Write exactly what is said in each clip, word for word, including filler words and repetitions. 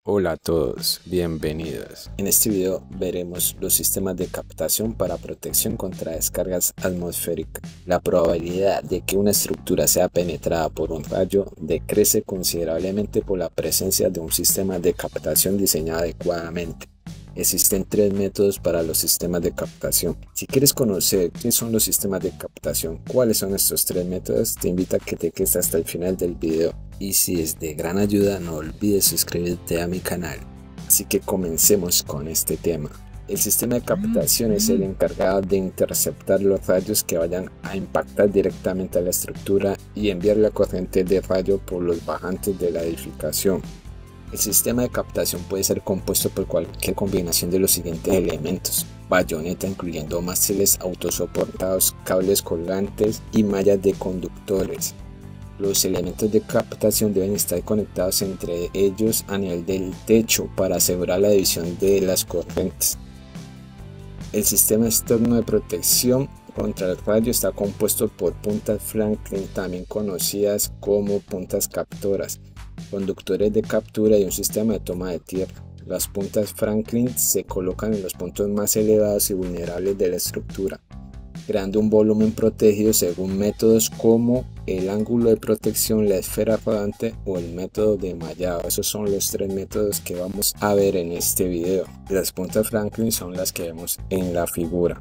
Hola a todos, bienvenidos. En este video veremos los sistemas de captación para protección contra descargas atmosféricas. La probabilidad de que una estructura sea penetrada por un rayo decrece considerablemente por la presencia de un sistema de captación diseñado adecuadamente. Existen tres métodos para los sistemas de captación. Si quieres conocer qué son los sistemas de captación, cuáles son estos tres métodos, te invito a que te quedes hasta el final del video. Y si es de gran ayuda, no olvides suscribirte a mi canal. Así que comencemos con este tema. El sistema de captación es el encargado de interceptar los rayos que vayan a impactar directamente a la estructura y enviar la corriente de rayo por los bajantes de la edificación. El sistema de captación puede ser compuesto por cualquier combinación de los siguientes elementos: bayoneta, incluyendo mástiles autosoportados, cables colgantes y mallas de conductores. Los elementos de captación deben estar conectados entre ellos a nivel del techo para asegurar la división de las corrientes. El sistema externo de protección contra el rayo está compuesto por puntas Franklin, también conocidas como puntas captoras, conductores de captura y un sistema de toma de tierra. Las puntas Franklin se colocan en los puntos más elevados y vulnerables de la estructura, creando un volumen protegido según métodos como el ángulo de protección, la esfera rodante o el método de mallado. Esos son los tres métodos que vamos a ver en este video. Las puntas Franklin son las que vemos en la figura.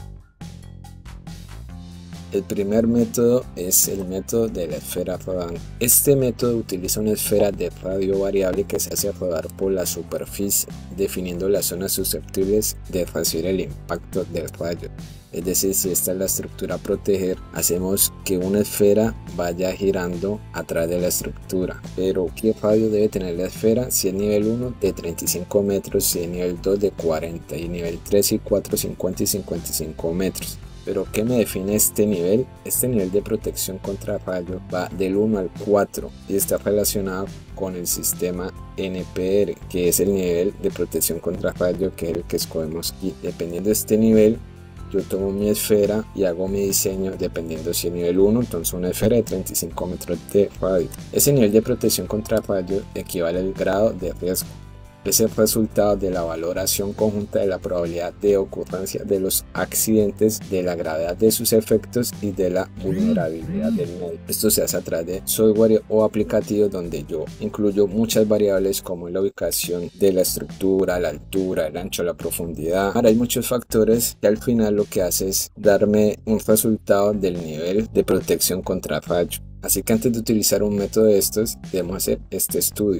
El primer método es el método de la esfera rodante. Este método utiliza una esfera de radio variable que se hace rodar por la superficie, definiendo las zonas susceptibles de recibir el impacto del rayo. Es decir, si esta es la estructura a proteger, hacemos que una esfera vaya girando atrás de la estructura. Pero ¿qué radio debe tener la esfera? Si es nivel uno, de treinta y cinco metros, si es nivel dos, de cuarenta, y nivel tres y cuatro, cincuenta y cincuenta y cinco metros. Pero ¿qué me define este nivel? Este nivel de protección contra rayo va del uno al cuatro y está relacionado con el sistema N P R, que es el nivel de protección contra rayo, que es el que escogemos aquí. Dependiendo de este nivel, yo tomo mi esfera y hago mi diseño dependiendo si es nivel uno, entonces una esfera de treinta y cinco metros de radio. Ese nivel de protección contra rayo equivale al grado de riesgo. Es el resultado de la valoración conjunta de la probabilidad de ocurrencia de los accidentes, de la gravedad de sus efectos y de la vulnerabilidad del medio. Esto se hace a través de software o aplicativos donde yo incluyo muchas variables como la ubicación de la estructura, la altura, el ancho, la profundidad. Ahora hay muchos factores y al final lo que hace es darme un resultado del nivel de protección contra rayo. Así que antes de utilizar un método de estos debemos hacer este estudio.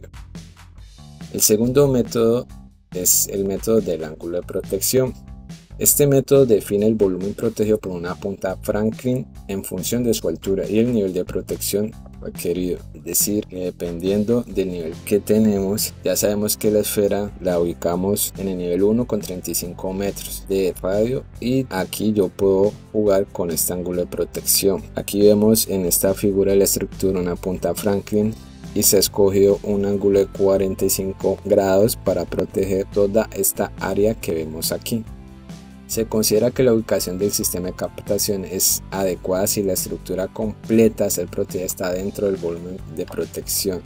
El segundo método es el método del ángulo de protección. Este método define el volumen protegido por una punta Franklin en función de su altura y el nivel de protección requerido. Es decir, que dependiendo del nivel que tenemos, ya sabemos que la esfera la ubicamos en el nivel uno con treinta y cinco metros de radio, y aquí yo puedo jugar con este ángulo de protección. Aquí vemos en esta figura de la estructura una punta Franklin y se ha escogido un ángulo de cuarenta y cinco grados para proteger toda esta área que vemos aquí. Se considera que la ubicación del sistema de captación es adecuada si la estructura completa a ser protegida está dentro del volumen de protección.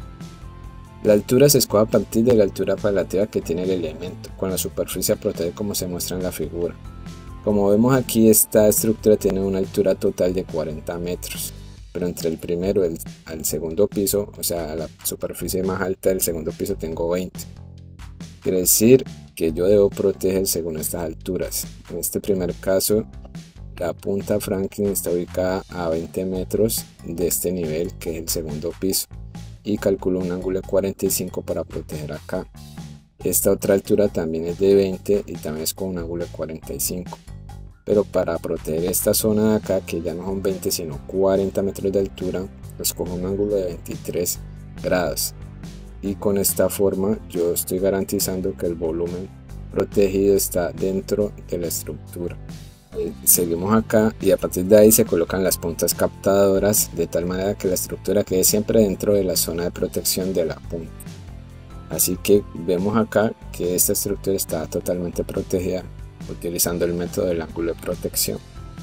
La altura se escoge a partir de la altura relativa que tiene el elemento, con la superficie a proteger como se muestra en la figura. Como vemos aquí, esta estructura tiene una altura total de cuarenta metros. Pero entre el primero y el al segundo piso, o sea, la superficie más alta del segundo piso, tengo veinte. Quiere decir que yo debo proteger según estas alturas. En este primer caso, la punta Franklin está ubicada a veinte metros de este nivel, que es el segundo piso, y calculo un ángulo de cuarenta y cinco para proteger acá. Esta otra altura también es de veinte y también es con un ángulo de cuarenta y cinco. Pero para proteger esta zona de acá, que ya no son veinte sino cuarenta metros de altura, escojo un ángulo de veintitrés grados, y con esta forma yo estoy garantizando que el volumen protegido está dentro de la estructura. Eh, seguimos acá y a partir de ahí se colocan las puntas captadoras de tal manera que la estructura quede siempre dentro de la zona de protección de la punta. Así que vemos acá que esta estructura está totalmente protegida utilizando el método del ángulo de protección.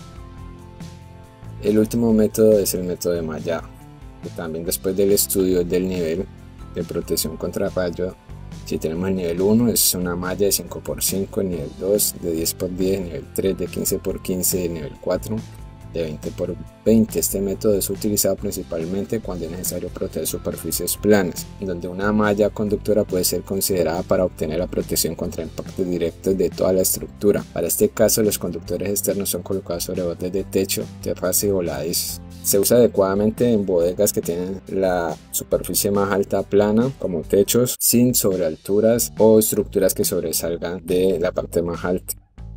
El último método es el método de mallado, que también después del estudio del nivel de protección contra rayo Si tenemos el nivel uno, es una malla de cinco por cinco, el nivel dos de diez por diez, el nivel tres de quince por quince, el nivel cuatro de veinte por veinte. Este método es utilizado principalmente cuando es necesario proteger superficies planas, donde una malla conductora puede ser considerada para obtener la protección contra impactos directos de toda la estructura. Para este caso, los conductores externos son colocados sobre bordes de techo, terraza y voladizos. Se usa adecuadamente en bodegas que tienen la superficie más alta plana, como techos sin sobrealturas o estructuras que sobresalgan de la parte más alta.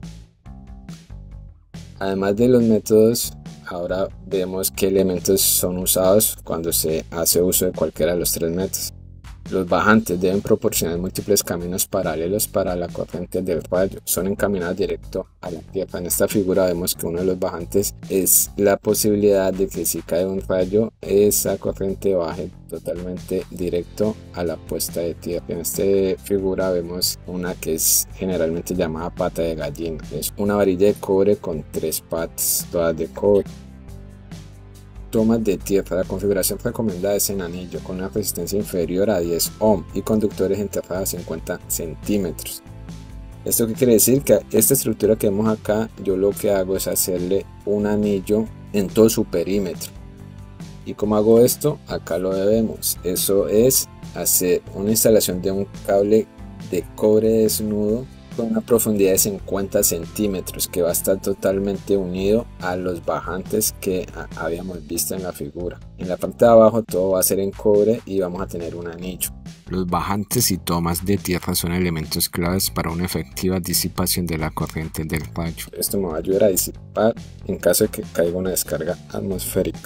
Además de los métodos, ahora vemos qué elementos son usados cuando se hace uso de cualquiera de los tres métodos. Los bajantes deben proporcionar múltiples caminos paralelos para la corriente del rayo. Son encaminados directo a la tierra. En esta figura vemos que uno de los bajantes es la posibilidad de que si cae un rayo, esa corriente baje totalmente directo a la puesta de tierra. En esta figura vemos una que es generalmente llamada pata de gallina. Es una varilla de cobre con tres patas, todas de cobre. Tomas de tierra. La configuración recomendada es en anillo con una resistencia inferior a diez ohm y conductores enterrados a cincuenta centímetros. ¿Esto qué quiere decir? Que esta estructura que vemos acá, yo lo que hago es hacerle un anillo en todo su perímetro. ¿Y cómo hago esto? Acá lo vemos. Eso es hacer una instalación de un cable de cobre desnudo con una profundidad de cincuenta centímetros que va a estar totalmente unido a los bajantes que habíamos visto en la figura. En la parte de abajo todo va a ser en cobre y vamos a tener un anillo. Los bajantes y tomas de tierra son elementos claves para una efectiva disipación de la corriente del rayo. Esto me va a ayudar a disipar en caso de que caiga una descarga atmosférica.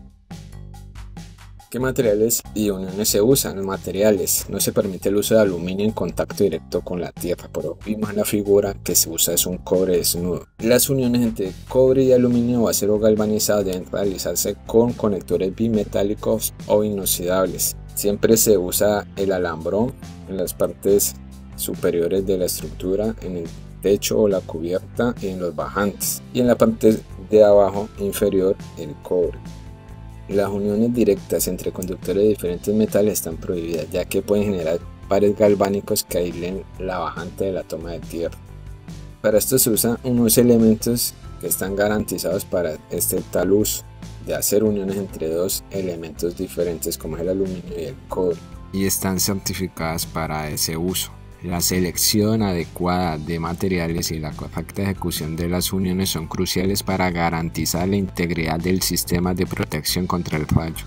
¿Qué materiales y uniones se usan? Los materiales. No se permite el uso de aluminio en contacto directo con la tierra, pero vimos en la figura que se usa es un cobre desnudo. Las uniones entre cobre y aluminio o acero galvanizado deben realizarse con conectores bimetálicos o inoxidables. Siempre se usa el alambrón en las partes superiores de la estructura, en el techo o la cubierta y en los bajantes, y en la parte de abajo inferior el cobre. Las uniones directas entre conductores de diferentes metales están prohibidas, ya que pueden generar pares galvánicos que aíslen la bajante de la toma de tierra. Para esto se usan unos elementos que están garantizados para este tal uso, de hacer uniones entre dos elementos diferentes como el aluminio y el cobre, y están certificadas para ese uso. La selección adecuada de materiales y la correcta ejecución de las uniones son cruciales para garantizar la integridad del sistema de protección contra el rayo.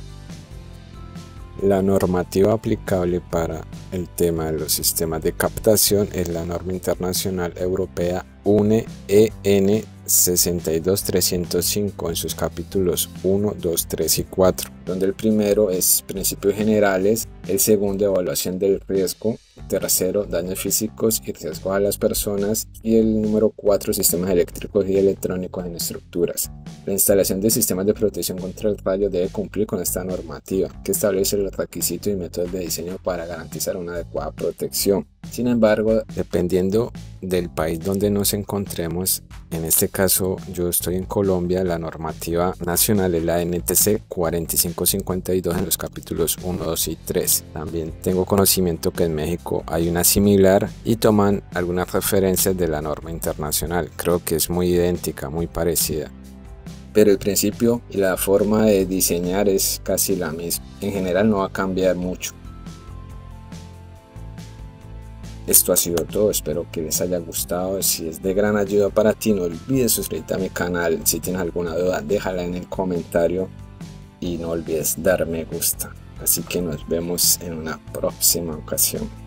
La normativa aplicable para el tema de los sistemas de captación es la norma internacional europea U N E N sesenta y dos trescientos cinco en sus capítulos uno, dos, tres y cuatro, donde el primero es principios generales, el segundo evaluación del riesgo, el tercero daños físicos y riesgos a las personas y el número cuatro sistemas eléctricos y electrónicos en estructuras. La instalación de sistemas de protección contra el rayo debe cumplir con esta normativa, que establece los requisitos y métodos de diseño para garantizar una adecuada protección. Sin embargo, dependiendo del país donde nos encontremos, en este caso yo estoy en Colombia, la normativa nacional es la N T C cuarenta y cinco cincuenta y dos en los capítulos uno, dos y tres. También tengo conocimiento que en México hay una similar y toman algunas referencias de la norma internacional. Creo que es muy idéntica, muy parecida, pero el principio y la forma de diseñar es casi la misma. En general no va a cambiar mucho. Esto ha sido todo, espero que les haya gustado. Si es de gran ayuda para ti, no olvides suscribirte a mi canal. Si tienes alguna duda, déjala en el comentario y no olvides dar me gusta. Así que nos vemos en una próxima ocasión.